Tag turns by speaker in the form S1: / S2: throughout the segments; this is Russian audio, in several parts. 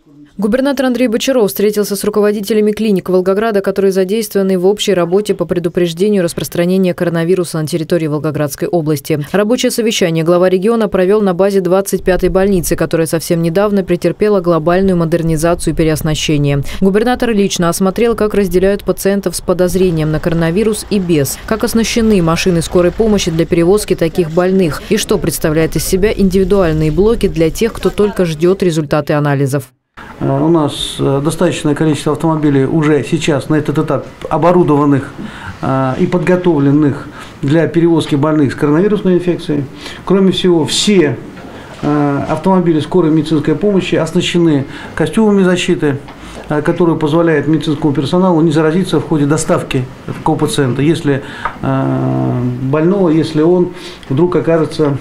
S1: Губернатор Андрей Бочаров встретился с руководителями клиник Волгограда, которые задействованы в общей работе по предупреждению распространения коронавируса на территории Волгоградской области. Рабочее совещание глава региона провел на базе 25-й больницы, которая совсем недавно претерпела глобальную модернизацию и переоснащение. Губернатор лично осмотрел, как разделяют пациентов с подозрением на коронавирус и без, как оснащены машины скорой помощи для перевозки таких больных и что представляют из себя индивидуальные блоки для тех, кто только ждет результаты анализов.
S2: У нас достаточное количество автомобилей уже сейчас на этот этап оборудованных и подготовленных для перевозки больных с коронавирусной инфекцией. Кроме всего, все автомобили скорой медицинской помощи оснащены костюмами защиты, которые позволяют медицинскому персоналу не заразиться в ходе доставки такого пациента, если больного, если он вдруг окажется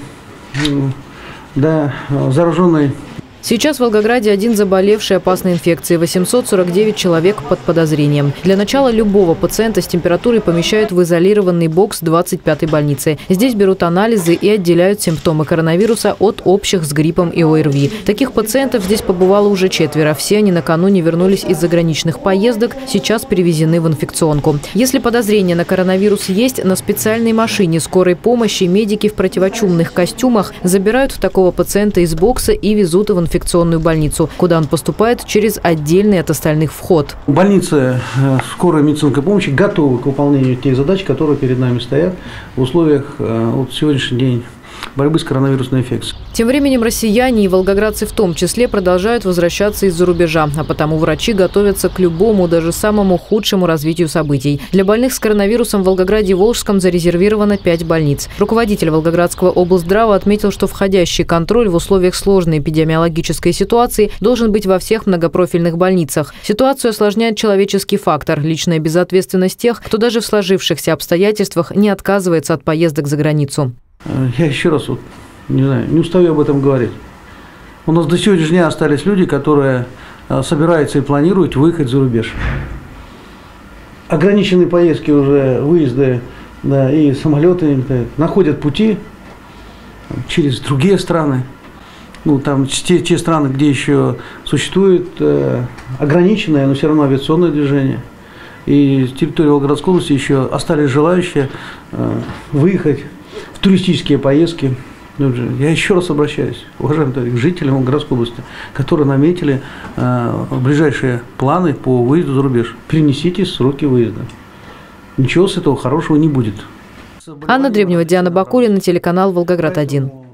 S2: зараженный.
S1: Сейчас в Волгограде один заболевший опасной инфекцией, 849 человек под подозрением. Для начала любого пациента с температурой помещают в изолированный бокс 25-й больницы. Здесь берут анализы и отделяют симптомы коронавируса от общих с гриппом и ОРВИ. Таких пациентов здесь побывало уже 4. Все они накануне вернулись из заграничных поездок, сейчас перевезены в инфекционку. Если подозрение на коронавирус есть, на специальной машине скорой помощи медики в противочумных костюмах забирают такого пациента из бокса и везут в инфекционную больницу, куда он поступает через отдельный от остальных вход.
S2: Больницы скорой медицинской помощи готовы к выполнению тех задач, которые перед нами стоят в условиях сегодняшний день борьбы с коронавирусной инфекцией.
S1: Тем временем россияне и волгоградцы в том числе продолжают возвращаться из-за рубежа, а потому врачи готовятся к любому, даже самому худшему развитию событий. Для больных с коронавирусом в Волгограде и Волжском зарезервировано 5 больниц. Руководитель Волгоградского облздрава отметил, что входящий контроль в условиях сложной эпидемиологической ситуации должен быть во всех многопрофильных больницах. Ситуацию осложняет человеческий фактор, личная безответственность тех, кто даже в сложившихся обстоятельствах не отказывается от поездок за границу.
S2: Я еще раз не устаю об этом говорить. У нас до сегодняшнего дня остались люди, которые собираются и планируют выехать за рубеж. Ограниченные поездки уже, выезды и самолеты находят пути через другие страны. Там те страны, где еще существует ограниченное, но все равно авиационное движение. И с территории Волгоградской области еще остались желающие выехать в туристические поездки. Я еще раз обращаюсь, уважаемые к жителям Волгоградской области, которые наметили ближайшие планы по выезду за рубеж. Перенесите сроки выезда. Ничего с этого хорошего не будет.
S1: Анна Дребнева, Диана Бакулина, телеканал «Волгоград-1».